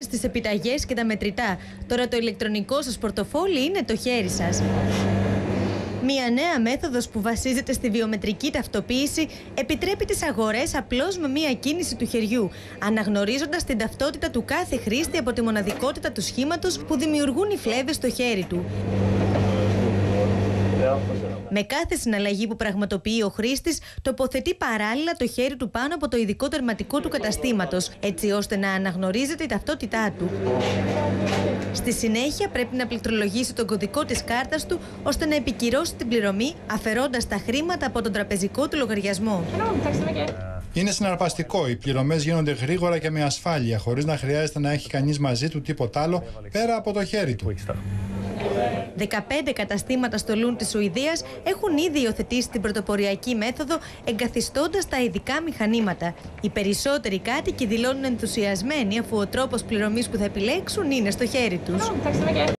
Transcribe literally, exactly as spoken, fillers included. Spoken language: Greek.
Στις επιταγές και τα μετρητά. Τώρα το ηλεκτρονικό σας πορτοφόλι είναι το χέρι σας. Μια νέα μέθοδος που βασίζεται στη βιομετρική ταυτοποίηση επιτρέπει τις αγορές απλώς με μια κίνηση του χεριού, αναγνωρίζοντας την ταυτότητα του κάθε χρήστη από τη μοναδικότητα του σχήματος που δημιουργούν οι φλέβες στο χέρι του. Με κάθε συναλλαγή που πραγματοποιεί ο χρήστης, τοποθετεί παράλληλα το χέρι του πάνω από το ειδικό τερματικό του καταστήματος, έτσι ώστε να αναγνωρίζεται η ταυτότητά του. Στη συνέχεια πρέπει να πληκτρολογήσει τον κωδικό της κάρτας του, ώστε να επικυρώσει την πληρωμή, αφαιρώντας τα χρήματα από τον τραπεζικό του λογαριασμό. Είναι συναρπαστικό. Οι πληρωμές γίνονται γρήγορα και με ασφάλεια, χωρίς να χρειάζεται να έχει κανείς μαζί του τίποτα άλλο πέρα από το χέρι του. δεκαπέντε καταστήματα στο Λουν της Σουηδίας έχουν ήδη υιοθετήσει την πρωτοποριακή μέθοδο, εγκαθιστώντας τα ειδικά μηχανήματα. Οι περισσότεροι κάτοικοι δηλώνουν ενθουσιασμένοι, αφού ο τρόπος πληρωμής που θα επιλέξουν είναι στο χέρι τους.